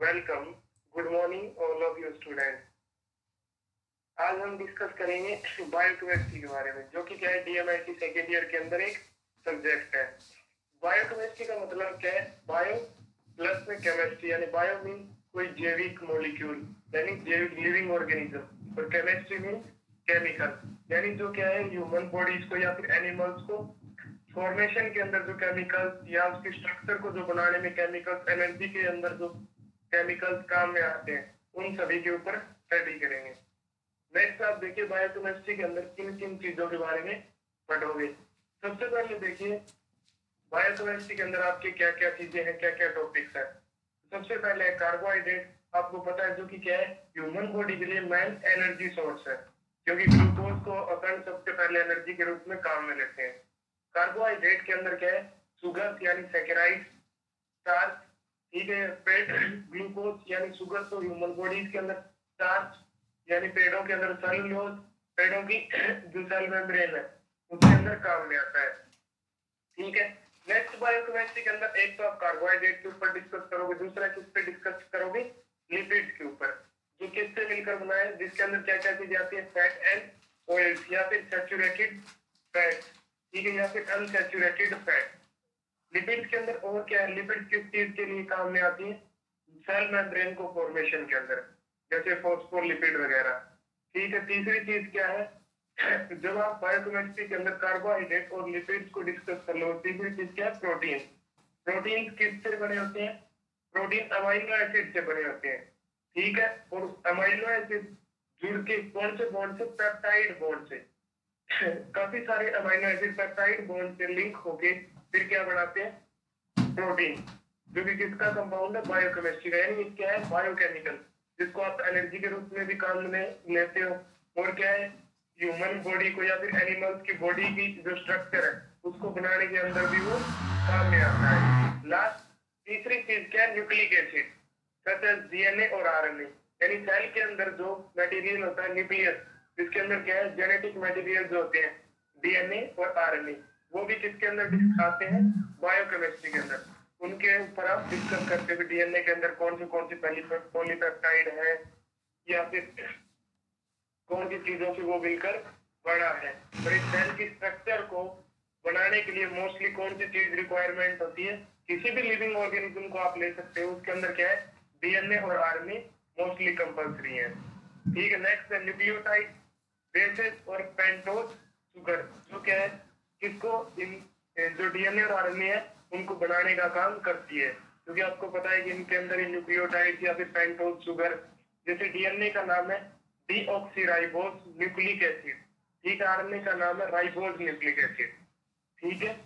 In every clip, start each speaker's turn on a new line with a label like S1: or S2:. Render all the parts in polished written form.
S1: Welcome, good morning all of you student. आज हम discuss करेंगे बायोकेमिस्ट्री के बारे में, जो कि क्या है डीएमआईटी सेकेंड ईयर के अंदर एक सब्जेक्ट है। बायोकेमिस्ट्री का मतलब क्या है? बायो प्लस में केमिस्ट्री, यानी बायो मीन कोई जैविक मॉलिक्यूल यानी जैविक लिविंग ऑर्गेनिज्म, और केमिस्ट्री मीन केमिकल, यानी जो क्या है ह्यूमन बॉडीज को या फिर एनिमल्स को फॉर्मेशन के अंदर जो केमिकल्स या उसकी स्ट्रक्चर को जो बनाने में केमिकल्स, एनर्जी के अंदर जो केमिकल्स काम में आते हैं, उन सभी के ऊपर स्टडी करेंगे। नेक्स्ट आप देखिए बायोकेमिस्ट्री के अंदर किन किन चीजों के बारे में पढ़ोगे। सबसे पहले देखिए बायोकेमिस्ट्री के अंदर आपके क्या क्या चीजें हैं, क्या क्या टॉपिक्स है। सबसे पहले कार्बोहाइड्रेट, आपको पता है जो कि क्या है ह्यूमन बॉडी के लिए मेन एनर्जी सोर्स है, क्योंकि ग्लूकोज को अपन सबसे पहले एनर्जी के रूप में काम में लेते हैं। कार्बोहाइड्रेट के अंदर क्या है? शुगर यानी सैकेराइड, स्टार्च, ठीक है, पेट ग्लूकोज यानी शुगर, तो ह्यूमन बॉडीज के अंदर स्टार्च यानी पेड़ों के अंदर सेलुलोज, पेड़ों की जो सेल मेम्ब्रेन है उसके अंदर काम में आता है। ठीक है, नेक्स्ट बायोकेमिस्ट्री के अंदर एक तो आप कार्बोहाइड्रेट के ऊपर डिस्कस करोगे, दूसरा किस पे डिस्कस करोगे? लिपिड्स के ऊपर, जो किससे मिलकर बना है, जिसके अंदर क्या क्या चीजें आती है? फैट एंड ऑयल्स, या फिर सैचुरेटेड फैट, ठीक है, या फिर अनसैचुरेटेड फैट। लिपिड्स के अंदर और क्या है? लिपिड्स किस चीज के लिए काम में आती है? सेल मेम्ब्रेन को फॉर्मेशन के अंदर, जैसे फॉस्फोलिपिड वगैरह। ठीक है, तीसरी चीज क्या है? जब आप बायोकेमिस्ट्री के अंदर कार्बोहाइड्रेट और लिपिड्स को डिस्कस कर लो, तीसरी चीज क्या है? प्रोटीन। प्रोटीन किससे बने होते हैं? प्रोटीन अमाइनो एसिड से बने होते हैं, ठीक है, और अमाइनो एसिड जुड़ के कौन से बॉन्ड से? पेप्टाइड बॉन्ड से। काफी सारे अमाइनो एसिड पेप्टाइड बॉन्ड से लिंक होके फिर क्या बनाते हैं? प्रोटीन, जो कि किसका कंपाउंड है? बायोकेमिस्ट्री का, यानी क्या है? बायोकेमिकल, जिसको आप एनर्जी के रूप में भी काम में लेते हो, और क्या है ह्यूमन बॉडी को या फिर एनिमल्स की बॉडी की जो स्ट्रक्चर है उसको बनाने के अंदर भी वो काम में आता है। लास्ट तीसरी चीज क्या है? न्यूक्लिक एसिड, जैसे डीएनए और आरएनए, यानी सेल के अंदर जो मटेरियल होता है न्यूक्लियस, जिसके अंदर क्या है जेनेटिक मटेरियल जो होते हैं डीएनए और आरएनए, वो भी किसके अंदर आते हैं? बायोकेमिस्ट्री के अंदर। उनके ऊपर आप डिस्कस करते हुए डीएनए के अंदर कौन सी पॉलीपेप्टाइड है, या फिर कौन सी चीजों से वो मिलकर बना है, और इस सेल की स्ट्रक्चर को बनाने के लिए मोस्टली कौन सी चीज रिक्वायरमेंट होती है? किसी भी लिविंग ऑर्गेनिज्म को आप ले सकते हो, उसके अंदर क्या है? डीएनए और आरएनए मोस्टली कंपल्सरी है। ठीक है, नेक्स्ट है न्यूक्लियोटाइड, बेसेस और पेंटोज शुगर, जो क्या है किसको? इन जो डीएनए और आरएनए है उनको बनाने का काम करती है, क्योंकि आपको पता है कि इनके अंदर न्यूक्लियोटाइड या फिर पेंटोज शुगर, जैसे डीएनए का नाम है डीऑक्सीराइबोज न्यूक्लिक एसिड, ठीक है, आरएनए का नाम है राइबोज न्यूक्लिक एसिड। ठीक है,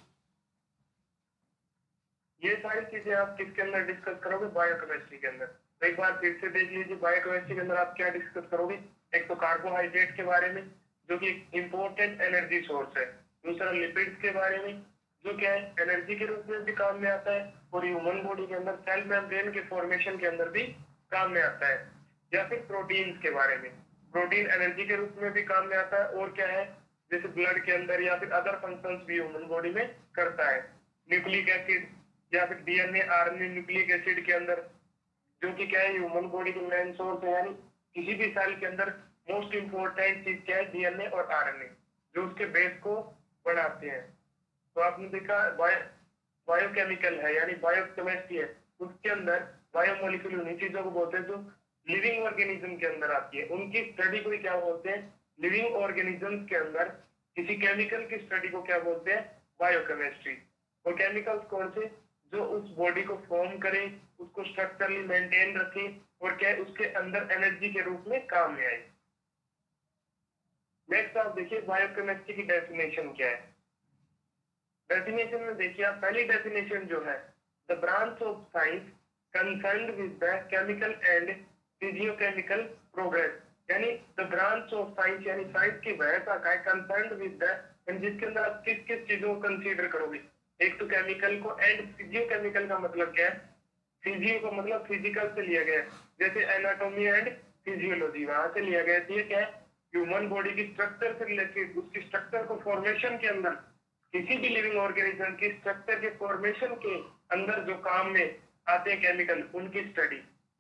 S1: ये सारी चीजें आप किसके अंदर डिस्कस करोगे? बायोकेमिस्ट्री के अंदर। तो एक बार फिर से देख लीजिए बायोकेमिस्ट्री के अंदर आप क्या डिस्कस करोगे। एक तो कार्बोहाइड्रेट के बारे में, जो कि इंपॉर्टेंट एनर्जी सोर्स है। दूसरा लिपिड्स के बारे में, जो क्या है एनर्जी के रूप में भी काम में आता है, और ह्यूमन बॉडी के अंदर सेल मेम्ब्रेन के फॉर्मेशन के अंदर भी काम में आता है। या फिर प्रोटीन्स के बारे में, प्रोटीन एनर्जी के रूप में भी काम में आता है, और क्या है जैसे ब्लड के अंदर या फिर अदर फंक्शंस भी ह्यूमन बॉडी में करता है। न्यूक्लिक एसिड या फिर डीएनए आरएनए न्यूक्लिक एसिड के अंदर, जो कि क्या है ह्यूमन बॉडी की मेन सोर्स है, यानी किसी भी सेल के अंदर मोस्ट इंपोर्टेंट चीज क्या है? डीएनए और आरएनए, जो उसके बेस को बनाते हैं। तो आपने देखा बायोकेमिकल है यानी बायोकेमिस्ट्री है, उसके अंदर बायोमोलिक्यूल उन्हीं चीजों को बोलते हैं जो लिविंग ऑर्गेनिज्म के अंदर आती है। उनकी स्टडी को क्या बोलते हैं? लिविंग ऑर्गेनिज्म के अंदर किसी केमिकल की स्टडी को क्या बोलते हैं? बायोकेमिस्ट्री। और केमिकल्स कौन से? जो उस बॉडी को फॉर्म करे, उसको स्ट्रक्चरली मेंटेन रखे, और क्या है उसके अंदर एनर्जी के रूप में काम में आए। नेक्स्ट आप देखिए बायोकेमिस्ट्री की डेफिनेशन क्या है। डेफिनेशन में देखिए आप, पहली डेफिनेशन जो है, the branch of science concerned with the chemical and physiochemical progress, यानी द ब्रांच ऑफ साइंस यानी साइंस की वह शाखा है कंसर्न्ड विद द, जिसके अंदर आप किस किस चीजों को कंसीडर करोगे। एक तो केमिकल को, एंड फिजियोकेमिकल का मतलब क्या है? फिजियो का मतलब फिजिकल से लिया गया है, जैसे एनाटॉमी एंड फिजियोलॉजी वहां से लिया गया। ये क्या है? ह्यूमन बॉडी की स्ट्रक्चर से रिलेटेड, उसकी स्ट्रक्चर को फॉर्मेशन के अंदर, किसी भी लिविंग ऑर्गेनिज्म की स्ट्रक्चर के फॉर्मेशन के अंदर जो काम में आते हैं केमिकल, उनकी स्टडी, ये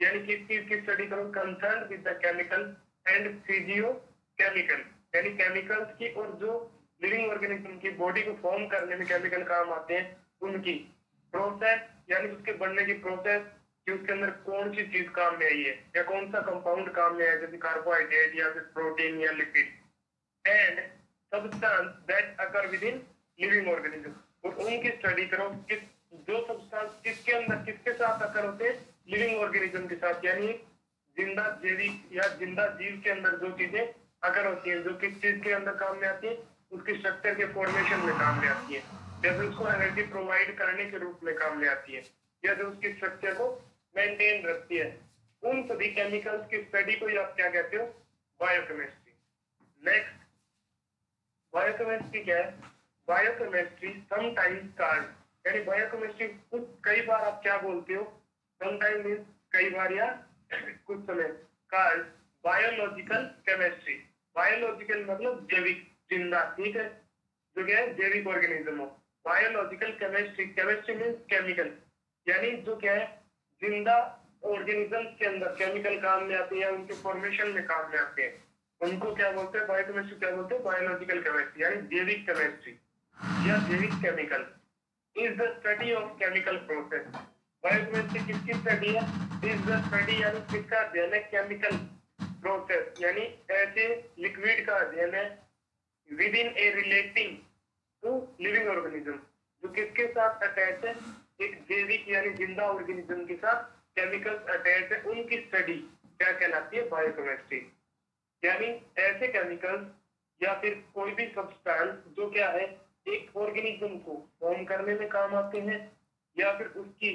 S1: यानी किस चीज की स्टडी करो, concern with the chemical and physiochemical, यानी केमिकल्स की और जो लिविंग ऑर्गेनिज्म की बॉडी को फॉर्म करने में केमिकल काम आते हैं उनकी प्रोसेस, यानी उसके बनने की प्रोसेस कि उसके अंदर कौन सी चीज काम में आई है या कौन सा कंपाउंड काम में आया, जैसे कार्बोहाइड्रेट या फिर प्रोटीन या lipid, and substance that occur within living organism, और उनकी स्टडी करो किस जो सब्सटेंस किसके अंदर किसके साथ अकर होते हैं, लिविंग ऑर्गेनिज्म के साथ, यानी जिंदा जैविक या जिंदा जीव के अंदर जो चीजें अकर होती हैं, जो किस चीज के अंदर काम में आती है, उसकी स्ट्रक्चर के फॉर्मेशन में काम में आती है, जैसे उसको एनर्जी प्रोवाइड करने के रूप में काम में आती है, या जो उसकी स्ट्रक्चर को मेंटेन रखती है, उन सभी केमिकल्स की स्टडी को आप क्या कहते हो, बायोकेमिस्ट्री। नेक्स्ट, बायोकेमिस्ट्री क्या है, बायोकेमिस्ट्री समटाइम्स कॉल्ड, यानी बायोकेमिस्ट्री कुछ कई बार आप क्या बोलते हो, समटाइम मींस कई बार या कुछ समय, कॉल्ड बायोलॉजिकल केमिस्ट्री, बायोलॉजिकल मतलब जैविक जिंदा, ठीक है, जो क्या है जैविक ऑर्गेनिज्म हो, biological chemistry, chemistry means chemical, यानी जो क्या है जिंदा ऑर्गेनिजम्स के अंदर केमिकल काम में आते हैं या उनके फॉर्मेशन में काम में आते हैं, उनको क्या बोलते हैं, बायोकेमिस्ट्री क्या बोलते हैं, बायोलॉजिकल केमिस्ट्री, यानी जैविक केमिस्ट्री या जैविक chemical is the study of chemical process. Biochemistry किसकी स्टडी है, इज द स्टडी, यानी किसका अध्ययन है, केमिकल प्रोसेस, यानी ऐसे लिक्विड का अध्ययन है within a relating to living organism, जो किसके साथ अटैच है, एक जैविक यानी जिंदा ऑर्गेनिज्म के साथ केमिकल्स अटैच है, उनकी स्टडी क्या कहलाती है, बायोकेमिस्ट्री, यानी ऐसे केमिकल्स या फिर कोई भी सब्सटेंस जो क्या है एक ऑर्गेनिज्म को फॉर्म करने में काम आते हैं, या फिर उसकी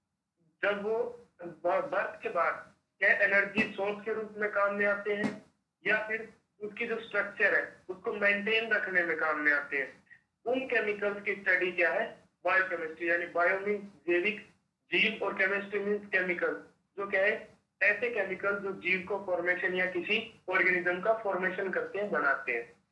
S1: जब वो बर्थ के बाद क्या एनर्जी सोर्स के रूप में काम में आते हैं, या फिर उसकी जो स्ट्रक्चर है उसको मेंटेन रखने में काम में आते हैं, उन केमिकल्स की स्टडी क्या है, बायोकेमिस्ट्री, यानी बायो मीन्स जैविक जीव और केमिस्ट्री मीन्स केमिकल, जो क्या है ऐसे केमिकल जो जीव को फॉर्मेशन या किसी ऑर्गेनिज्म का फॉर्मेशन करते हैं, बनाते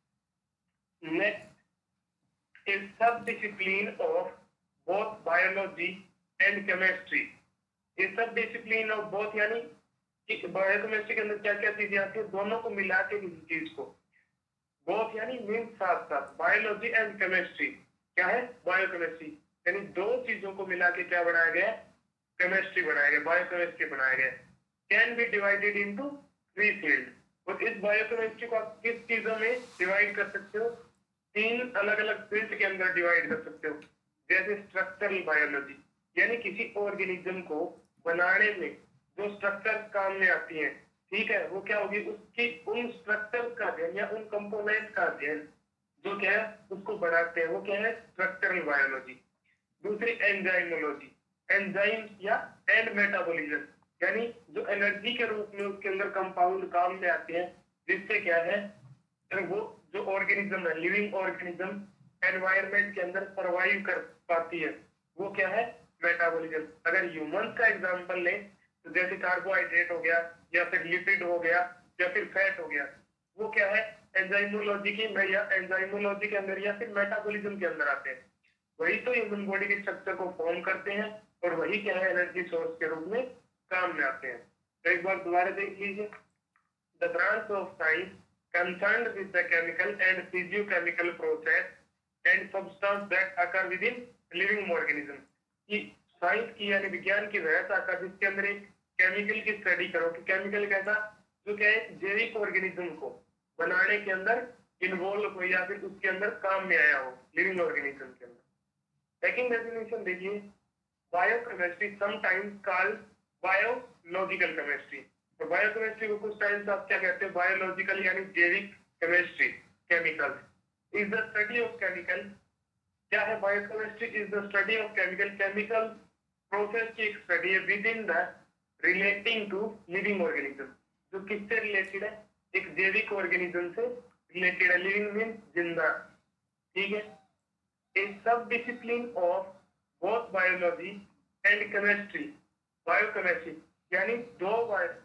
S1: हैं। Next is sub discipline of both biology and chemistry, ये सब डिसिप्लिन ऑफ बोथ, यानी बायोकेमिस्ट्री के अंदर क्या क्या चीजें आती है, दोनों को मिला के किसी चीज को, बोथ यानी मीन साथ साथ, बायोलॉजी एंड केमिस्ट्री क्या है, बायोकेमिस्ट्री, यानी दो चीजों को मिला के क्या बनाया गया, केमिस्ट्री बनाया गया, बायोकेमिस्ट्री बनाया गया, can be divided into 3 field, और इस बायोकेमिस्ट्री को आप किस चीजों में डिवाइड कर सकते हो, 3 अलग अलग फील्ड के अंदर डिवाइड कर सकते हो, जैसे स्ट्रक्चरल बायोलॉजी, यानी किसी ऑर्गेनिज्म को बनाने में जो स्ट्रक्चर काम में आती है, ठीक है, वो क्या होगी, उसकी उन स्ट्रक्चर का अध्ययन या उन कंपोनेंट का अध्ययन जो क्या है उसको बढ़ाते हैं, वो क्या है स्ट्रक्चरल बायोलॉजी। दूसरी एंजाइमोलॉजी, एंजाइम या एंड मेटाबॉलिज्म, यानी जो एनर्जी के रूप में उसके अंदर कंपाउंड काम में आते हैं, जिससे क्या है वो जो ऑर्गेनिज्म है, लिविंग ऑर्गेनिज्म एनवायरनमेंट के अंदर सर्वाइव कर पाती है, वो क्या है मेटाबॉलिज्म। अगर ह्यूमंस का एग्जांपल लें तो जैसे कार्बोहाइड्रेट हो गया या फिर लिपिड हो गया या फिर फैट हो गया, वो क्या है एंजाइमोलॉजी की या एंजाइमोलॉजी के अंदर या फिर मेटाबॉलिज्म के अंदर आते हैं, वही तो ह्यूमन बॉडी के स्ट्रक्चर को फॉर्म करते हैं और वही क्या है एनर्जी सोर्स के रूप में काम में आते हैं। तो एक बार दोबारा देख लीजिए, the branch of science concerned with the chemical and physiochemical process and substance that occur within living organism, की साइंस की यानी विज्ञान की वह शाखा जिसके अंदर एक केमिकल की स्टडी करो कि केमिकल कैसा जो क्या है जैविक ऑर्गेनिज्म को बनाने के अंदर इन्वॉल्व हो या फिर उसके अंदर काम में आया हो लिविंग ऑर्गेनिज्म के अंदर। सेकंड डेफिनेशन देखिए, biochemistry sometimes called biological chemistry, तो बायोकेमिस्ट्री को कुछ टाइम्स आप क्या कहते हैं बायोलॉजिकल यानी जैविक chemistry, chemical is the study of chemical, क्या है biochemistry is the study of chemical, chemical process की एक स्टडी है within the relating to living organism, जो किससे रिलेटेड है एक जैविक ऑर्गेनिज्म से रिलेटेड है, लिविंग मीन जिंदा, ठीक है। A sub discipline of both biology and chemistry, biochemistry यानी दो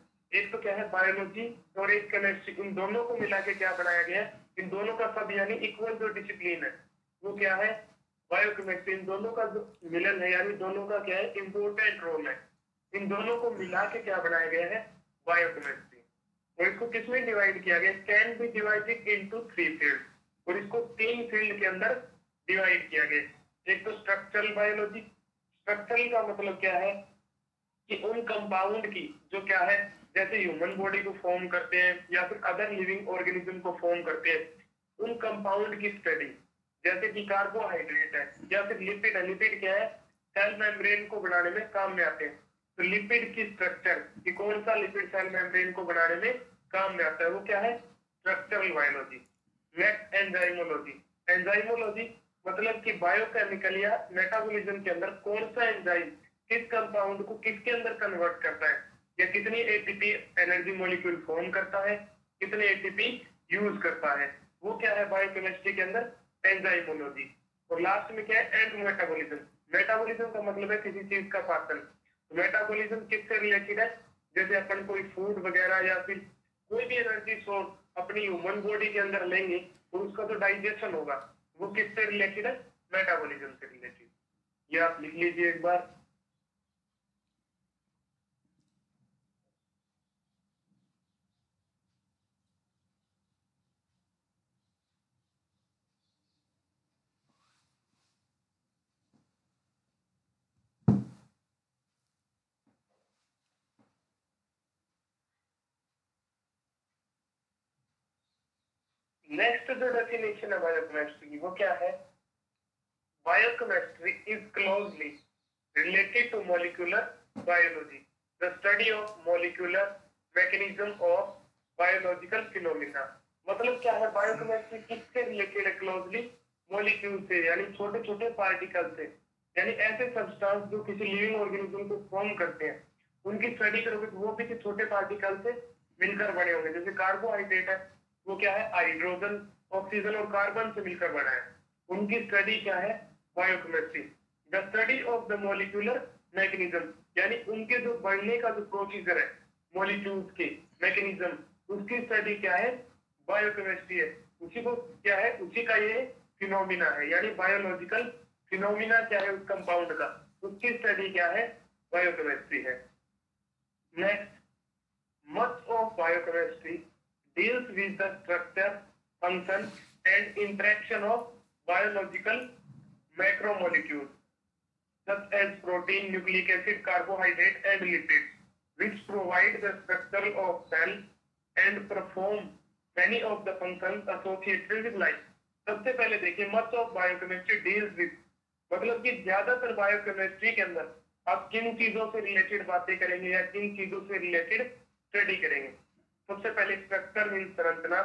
S1: एक तो क्या है बायोलॉजी और एक केमिस्ट्री, इन दोनों को मिला के क्या बनाया गया है, इन दोनों का सब यानी इक्वल जो डिसिप्लिन है वो क्या है बायोकेमिस्ट्री, इन दोनों का जो मिलन है यानी दोनों का क्या है इंपॉर्टेंट रोल है इन दोनों को मिला के क्या बनाया गया है, बायोकेमिस्ट्री। और इसको किसमें डिवाइड किया गया, can be divided into 3 field, और इसको 3 फील्ड के अंदर डिवाइड किया गया। एक तो स्ट्रक्चरल बायोलॉजी, स्ट्रक्चरल का मतलब क्या है कि उन कंपाउंड की जो क्या है, जैसे ह्यूमन बॉडी को फॉर्म करते हैं या फिर अदर लिविंग ऑर्गेनिज्म को फॉर्म करते हैं, उन कंपाउंड की स्टडी, जैसे कि कार्बोहाइड्रेट है या फिर लिपिड है। लिपिड क्या है, सेल मेम्ब्रेन को बनाने में काम में आते हैं। तो लिपिड की स्ट्रक्चर कि कौन सा लिपिड सेल मेम्ब्रेन को बनाने में काम में आता है, वो क्या है, structural biology. Next enzymology. Enzymology मतलब कि बायोकेमिकल या मेटाबॉलिज्म के अंदर कौन सा एंजाइम किस कंपाउंड को किसके अंदर कन्वर्ट करता है, या कितनी एटीपी एनर्जी मॉलिक्यूल फॉर्म करता है, कितने एटीपी यूज करता है, वो क्या है बायोकेमिस्ट्री के अंदर, एंजाइमोलॉजी। और लास्ट में क्या है, एंड मेटाबॉलिज्म। मेटाबॉलिज्म का मतलब है किसी चीज का पाचन। मेटाबॉलिज्म किससे रिलेटेड है, जैसे अपन कोई फूड वगैरह या फिर कोई भी एनर्जी सोर्स अपनी ह्यूमन बॉडी के अंदर लेंगे तो उसका तो डाइजेशन होगा, वो किससे रिलेटेड है, मेटाबॉलिज्म से रिलेटेड। ये आप लिख लीजिए एक बार। नेक्स्ट जो डेफिनेशन है बायोकेमिस्ट्री की, वो क्या है, biochemistry is closely related to molecular biology, the study of molecular mechanism of biological phenomena। मतलब क्या है, बायोकेमिस्ट्री किससे रिलेटेड है क्लोजली, मॉलिक्यूल से, यानी छोटे छोटे पार्टिकल से, यानी ऐसे सब्सटेंस जो किसी लिविंग ऑर्गेनिज्म को फॉर्म करते हैं, उनकी स्टडी करोगे तो वो भी छोटे पार्टिकल से मिलकर बने होंगे। जैसे कार्बोहाइड्रेट है, वो क्या है, हाइड्रोजन, ऑक्सीजन और कार्बन से मिलकर बना है, उनकी स्टडी क्या है, biochemistry. The study of the molecular mechanism, यानी उनके जो बढ़ने का जो प्रोसीजर है मॉलिक्यूल्स के, मैकेनिज्म, उसकी स्टडी क्या है, बायोकेमिस्ट्री है। उसी को क्या है, उसी का ये फिनोमिना है, यानी बायोलॉजिकल फिनोमिना क्या है उस कंपाउंड का, उसकी स्टडी क्या है, बायोकेमिस्ट्री है। Next, much of biochemistry deals with the structure, function and interaction of biological macromolecules such as protein, nucleic acid, carbohydrate and lipids, which provide the structure of cell and perform many of the functions associated with life। सबसे पहले देखिए, much of biochemistry deals with मतलब कि ज्यादातर biochemistry के अंदर आप किन चीजों से रिलेटेड बातें करेंगे या किन चीजों से रिलेटेड स्टडी करेंगे। सबसे पहले स्ट्रक्चर मीन्स संरचना,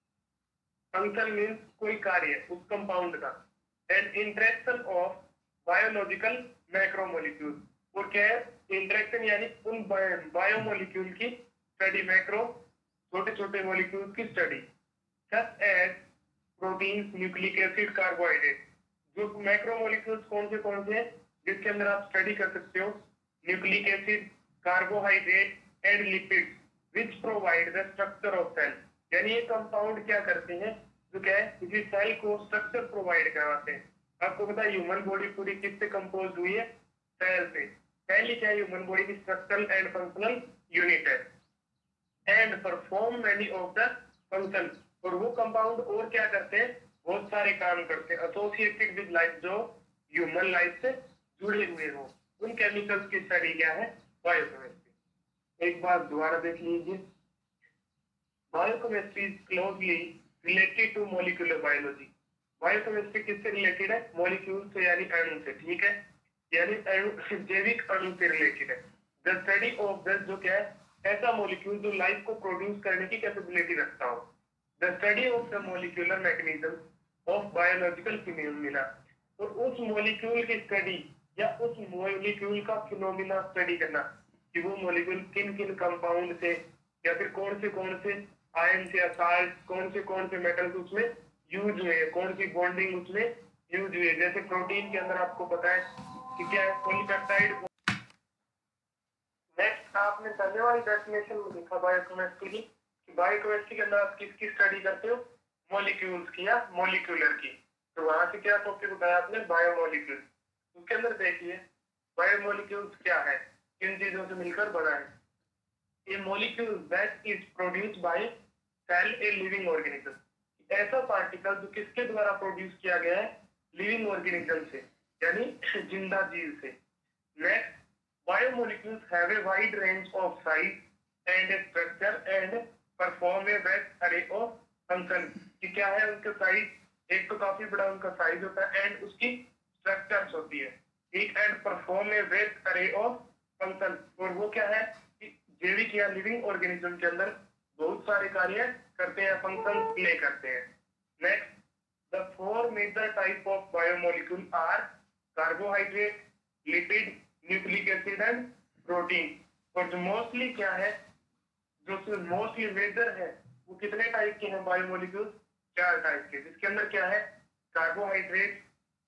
S1: फंक्शन मीन्स कोई कार्य उस कंपाउंड का, and interaction of biological macromolecule, और क्या है, इंटरेक्शन यानी उन बायोमोलिक्यूल की स्टडी, मैक्रो छोटे छोटे मॉलिक्यूल्स की study, such as protein, nucleic acid, carbohydrate. जो मैक्रोमोलिक्यूल्स कौन से हैं जिसके अंदर आप स्टडी कर सकते हो, nucleic acid, carbohydrate and lipid, which provide the structure of cell. यानी ये कंपाउंड क्या करते हैं, जो क्या है, किसी सेल को स्ट्रक्चर प्रोवाइड करवाते हैं। आपको पता है ह्यूमन बॉडी पूरी किससे कंपोज हुई है, सेल से। पहली क्या है, ह्यूमन बॉडी की स्ट्रक्चरल एंड फंक्शनल यूनिट है, and perform many of the function. और वो कंपाउंड और क्या करते हैं, बहुत सारे काम करते हैं एसोसिएटेड विद लाइफ, जो ह्यूमन लाइफ से जुड़े हुए हो, उन केमिकल्स की स्टडी क्या है, बायोकेमिस्ट्री। एक बार दोबारा देख लीजिए, biochemistry is closely related to molecular biology. Biochemistry किससे रिलेटेड है, मॉलिक्यूल से यानी अणु से, ठीक है, यानी अणु, जैविक अणु से रिलेटेड है। द स्टडी ऑफ द, जो क्या है, ऐसा मॉलिक्यूल जो लाइफ को प्रोड्यूस करने की कैपेबिलिटी रखता हो। The study of the molecular mechanism of biological phenomena, और उस मॉलिक्यूल की स्टडी या उस मॉलिक्यूल का फिनोमिना स्टडी करना कि वो मॉलिक्यूल किन किन कंपाउंड से या फिर कौन से आयन से या साल्ट, कौन से मेटल्स उसमें यूज हुए, कौन सी बॉन्डिंग उसमें यूज हुई है। जैसे प्रोटीन के अंदर आपको पता है कि क्या है, पॉलीपेप्टाइड। नेक्स्ट, आपने पहले वाली डेफिनेशन में देखा बायोकेमिस्ट्री की, बायोकेमिस्ट्री के अंदर आप किसकी स्टडी करते हो, मॉलिक्यूल्स की या मॉलिक्यूलर की। तो वहां से क्या टॉपिक बताया आपने, बायोमोलिक्यूल। उसके अंदर देखिए बायोमोलिक्यूल्स क्या है, किन चीजों से मिलकर बना है? A molecule that is produced by cell a living organism, ऐसा पार्टिकल जो किसके द्वारा प्रोड्यूस किया गया है? लिविंग ऑर्गेनिज्म से, यानी जिंदा जीव से। Next, biomolecules have a wide range of size and structure and perform a vast array of function, कि क्या है उनका साइज? एक तो काफी बड़ा उनका साइज होता है एंड उसकी स्ट्रक्चर्स होती है, ठीक, and perform a vast array of function, और वो क्या है कि जैविक या लिविंग ऑर्गेनिज्म के अंदर बहुत सारे कार्य करते हैं, फंक्शन प्ले करते हैं। Next, the four major type of biomolecule are carbohydrate, lipid, nucleic acid and protein. और जो मोस्टली क्या है, जो मोस्टली मेजर है, वो कितने टाइप के हैं बायोमोलिक्यूल? 4 टाइप के, जिसके अंदर क्या है? कार्बोहाइड्रेट,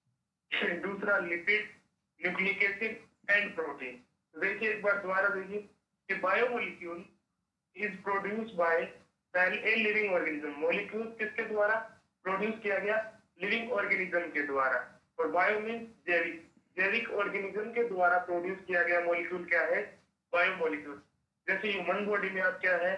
S1: दूसरा lipid, nucleic acid and protein. देखिए एक बार दोबारा देखिए कि biomolecule is produced by cell a living organism, molecule किसके द्वारा प्रोड्यूस किया गया? लिविंग ऑर्गेनिज्म के द्वारा। और बायो मींस जैविक, जैविक ऑर्गेनिज्म के द्वारा प्रोड्यूस किया गया मॉलिक्यूल क्या है? बायोमोलिक्यूल। जैसे ह्यूमन बॉडी में आप क्या है,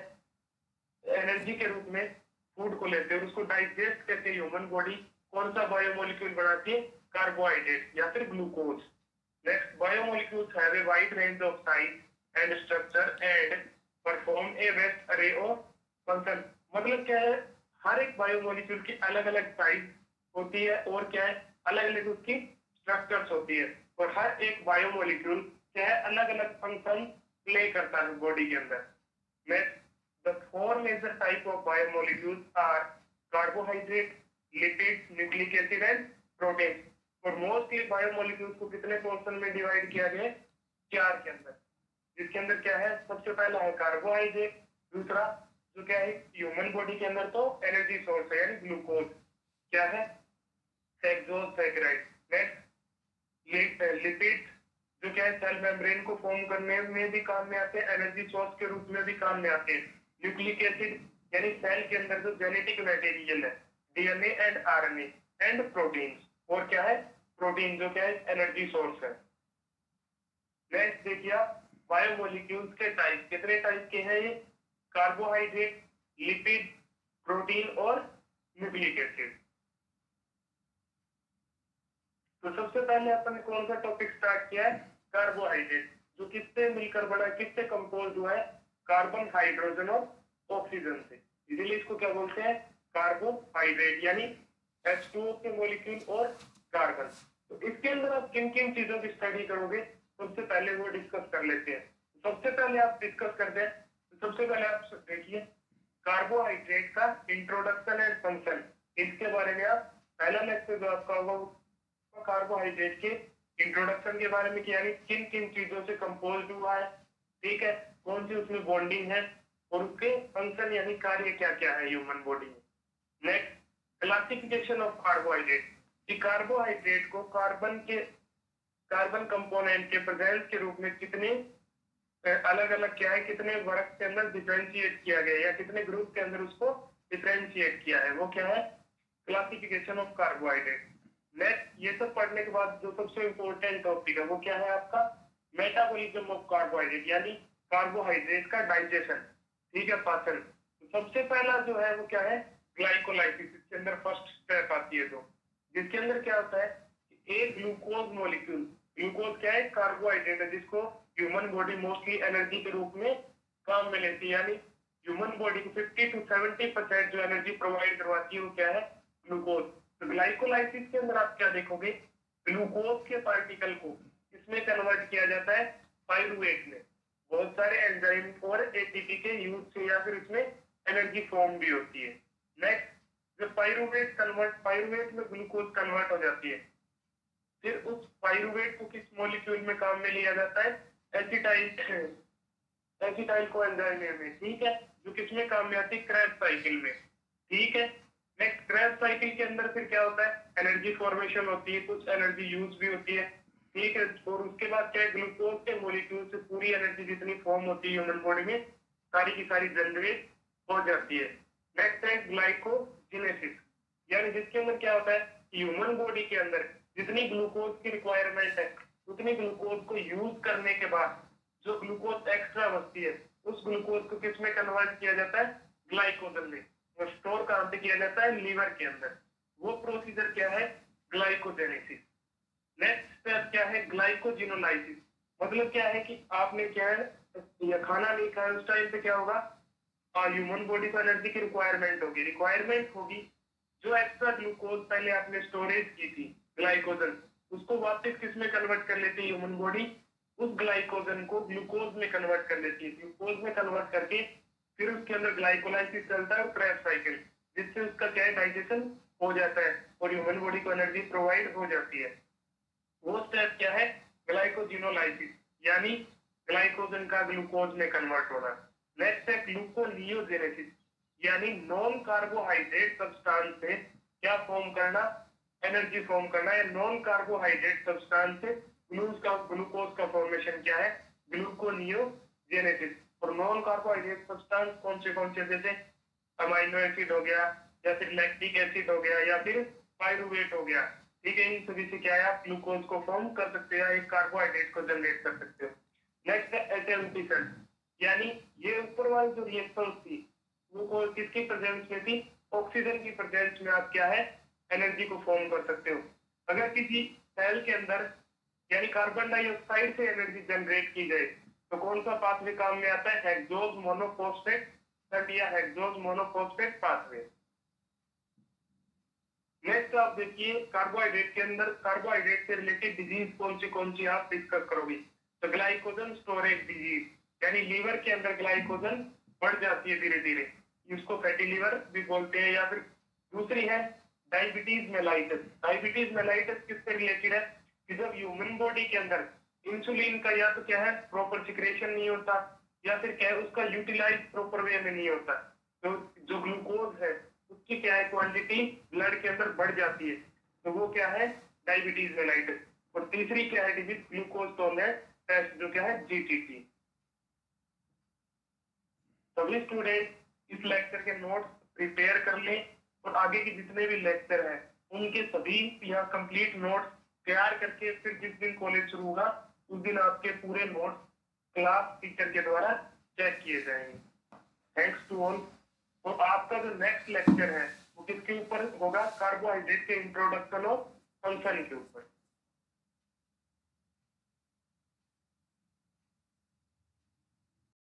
S1: एनर्जी के रूप में फूड को लेते हैं, उसको डाइजेस्ट करके ह्यूमन बॉडी कौन सा बायोमोलिक्यूल बनाती है? कार्बोहाइड्रेट या फिर glucose. Next, biomolecules have a wide range of size and structure and perform a vast array of function. मतलब क्या है, हर एक बायोमोलिक्यूल की अलग अलग साइज होती है और क्या है, अलग अलग उसकी स्ट्रक्चर्स होती है, और हर एक बायोमोलिक्यूल क्या है, अलग अलग फंक्शन प्ले करता है बॉडी के अंदर। Next, the four major type of biomolecules are carbohydrate, lipid, nucleic acid and protein. और मोस्टली बायोमोलिक्यूल्स को कितने पोर्शन में डिवाइड किया गया? 4 के अंदर, जिसके अंदर क्या है, सबसे पहला है कार्बोहाइड्रेट, दूसरा जो क्या है ह्यूमन बॉडी के अंदर तो एनर्जी सोर्स है यानी ग्लूकोज, क्या है? हेक्सोसैकेराइड। नेक्स्ट, लिपिड जो क्या है, सेल मेम्ब्रेन को फॉर्म करने में भी काम में आते हैं, एनर्जी सोर्स के रूप में भी काम में आते हैं। न्यूक्लिक एसिड यानी सेल के अंदर जो जेनेटिक मटेरियल है, DNA and RNA and protein, और क्या है? प्रोटीन जो क्या है एनर्जी सोर्स है। नेक्स्ट देखिए आप, बायोमोलिक्यूल्स के टाइप कितने टाइप के हैं? ये कार्बोहाइड्रेट, लिपिड, प्रोटीन और न्यूक्लिक एसिड। तो सबसे पहले अपन ने कौन सा टॉपिक स्टार्ट किया है? कार्बोहाइड्रेट, जो किससे मिलकर बना, किससे कंपोज हुआ है? कार्बन, हाइड्रोजन और ऑक्सीजन से, इसीलिए इसको क्या बोलते हैं? कार्बोहाइड्रेट, यानी H2O के मॉलिक्यूल और कार्बन। तो इसके अंदर आप किन किन चीजों की स्टडी करोगे, सबसे पहले वो डिस्कस कर लेते हैं। सबसे पहले आप डिस्कस करते हैं, सबसे पहले आप देखिए कार्बोहाइड्रेट का इंट्रोडक्शन एंड फंक्शन, इसके बारे में आप पहला लेक्चर जो आपका होगा कार्बोहाइड्रेट के इंट्रोडक्शन के बारे में, यानी किन किन चीजों से कंपोज हुआ है, ठीक है, कौन सी उसमें बॉन्डिंग है, और उसके फंक्शन यानी कार्य क्या क्या है ह्यूमन बॉडी में। नेक्स्ट, क्लासिफिकेशन ऑफ कार्बोहाइड्रेट, कि कार्बोहाइड्रेट को कार्बन कंपोनेंट के प्रेजेंस के रूप में कितने अलग अलग क्या है, कितने वर्ग के अंदर डिफरेंशिएट किया गया है, या कितने ग्रुप के अंदर उसको डिफरेंशिएट किया है, वो क्या है? Classification of carbohydrate. नेक्स्ट, ये सब पढ़ने के बाद जो सबसे इंपॉर्टेंट टॉपिक है वो क्या है आपका? मेटाबॉलिज्म ऑफ कार्बोहाइड्रेट, यानी कार्बोहाइड्रेट का डाइजेशन, ठीक है, पाचन। तो सबसे पहला जो है वो क्या है? ग्लाइकोलाइसिस, इसके अंदर फर्स्ट स्टेप आती है, तो जिसके अंदर क्या होता है, एक ग्लूकोज मॉलिक्यूल, ग्लूकोज क्या है? कार्बोहाइड्रेट है, जिसको ह्यूमन बॉडी मोस्टली एनर्जी के रूप में काम में लेती है, यानी ह्यूमन बॉडी को 50 to 70% जो एनर्जी प्रोवाइड करवाती है वो क्या है? ग्लूकोज। तो ग्लाइकोलाइसिस के अंदर आप क्या देखोगे? ग्लूकोज के पार्टिकल को इसमें कन्वर्ट किया जाता है पाइरूवेट में, बहुत सारे एंजाइम और एटीपी के यूज से, या फिर इसमें एनर्जी फॉर्म भी होती है। नेक्स्ट, जब पाइरूवेट में ग्लूकोज कन्वर्ट हो जाती है, फिर उस पाइरूवेट को किस मॉलिक्यूल में काम में लिया जाता है? एसिटाइल को एंजाइम में, ठीक है, जो किसमें काम में आती है? क्रेब्स साइकिल में, ठीक है। नेक्स्ट, क्रेब्स साइकिल के अंदर फिर क्या होता है? एनर्जी फॉर्मेशन होती है, कुछ एनर्जी यूज भी होती है, ठीक है, और उसके बाद क्या है? ग्लूकोज के मॉलिक्यूल से पूरी एनर्जी जितनी फॉर्म होती है ह्यूमन बॉडी में, सारी की सारी जनरेट हो जाती है। नेक्स्ट है ग्लाइकोजेनेसिस, यानी जिसके अंदर क्या होता है? ह्यूमन बॉडी के अंदर जितनी ग्लूकोज की रिक्वायरमेंट है, उतनी ग्लूकोज को यूज करने के बाद जो ग्लूकोज एक्स्ट्रा बचती है उस ग्लूकोज को किस में कन्वर्ट किया जाता है, ग्लाइकोजन में, और स्टोर कहां पे किया जाता है, लीवर के अंदर। वो प्रोसीजर क्या है, ग्लाइकोजेनेसिस। नेक्स्ट स्टेप क्या है, ग्लाइकोजिनोलाइसिस। मतलब क्या है कि आपने क्या है या खाना नहीं खाया, उस टाइम पे क्या होगा, ह्यूमन बॉडी को एनर्जी की रिक्वायरमेंट होगी। जो एक्स्ट्रा ग्लूकोज पहले आपने स्टोरेज की थी ग्लाइकोजन, उसको वापस किस में कन्वर्ट कर लेती है ह्यूमन बॉडी, उस ग्लाइकोजन को ग्लूकोज में कन्वर्ट कर लेती है। ग्लूकोज में कन्वर्ट करके फिर उसके अंदर ग्लाइकोलाइसिस चलता है और क्रैश साइकिल, जिससे उसका क्या है, डाइजेशन हो जाता है और ह्यूमन बॉडी को एनर्जी प्रोवाइड हो जाती है। वो स्टेप क्या है, ग्लाइकोजिनोलाइसिस, यानी ग्लाइकोजन का ग्लूकोज में कन्वर्ट होना। नेक्स्ट है ग्लूकोनियोजेनेसिस, यानी नॉन कार्बोहाइड्रेट सब्सटेंस से क्या फॉर्म करना, एनर्जी फॉर्म करना, या नॉन कार्बोहाइड्रेट सब्सटेंस से ग्लूकोज का फॉर्मेशन क्या है, ग्लूकोनियोजेनेसिस। और नॉन कार्बोहाइड्रेट सब्सटेंस कौन से, जैसे अमाइनो एसिड हो गया, या फिर लैक्टिक एसिड हो गया, या फिर पायरुवेट हो गया। ठीक है, इन सभी से क्या है, आप ग्लूकोज को फॉर्म कर सकते हो, एक कार्बोहाइड्रेट को जनरेट कर सकते हो। नेक्स्ट है एटम्पिसन, यानी ये ऊपर वाली जो रिएक्शंस थी वो किसकी प्रेजेंस में थी, ऑक्सीजन की प्रेजेंस में आप क्या है, एनर्जी को फॉर्म कर सकते हो। अगर किसी सेल के अंदर यानी कार्बन डाइऑक्साइड से एनर्जी जनरेट की जाए तो कौन सा पाथवे काम में आता है, हेक्सोज मोनोफॉस्फेट या हेक्सोज मोनोफॉस्फेट पाथवे। नेक्स्ट आप देखिए, कार्बोहाइड्रेट के अंदर कार्बोहाइड्रेट से रिलेटेड डिजीज कौन सी आप डिस्कस करोगे, तो ग्लाइकोजन स्टोरेज डिजीज, यानी लीवर के अंदर ग्लाइकोजन बढ़ जाती है धीरे धीरे, इसको फैटी लीवर भी बोलते हैं। या फिर दूसरी है डायबिटीज मेलाइटस। डायबिटीज मेलाइटस किससे रिलेटेड है कि जब ह्यूमन बॉडी के अंदर इंसुलिन का या तो क्या है प्रॉपर सिक्रेशन नहीं होता, या फिर क्या है उसका यूटिलाइज प्रॉपर वे में नहीं होता, तो जो ग्लूकोज है उसकी क्या है क्वांटिटी ब्लड के अंदर बढ़ जाती है, तो वो क्या है डायबिटीज मेलाइटस। और तीसरी क्या है डिजीज, ग्लूकोज टॉलरेंस टेस्ट, जो क्या है जीटीटी। सभी स्टूडेंट इस लेक्चर के नोट्स प्रिपेयर कर लें और आगे के जितने भी लेक्चर हैं उनके सभी या कंप्लीट नोट्स तैयार करके फिर जिस दिन कॉलेज शुरू होगा उस दिन आपके पूरे नोट्स क्लास टीचर के द्वारा चेक किए जाएंगे। Thanks to all. तो आपका जो नेक्स्ट लेक्चर है वो किसके ऊपर होगा, कार्बोहाइड्रेट के इंट्रोडक्शन ऑफ फंक्शन के ऊपर।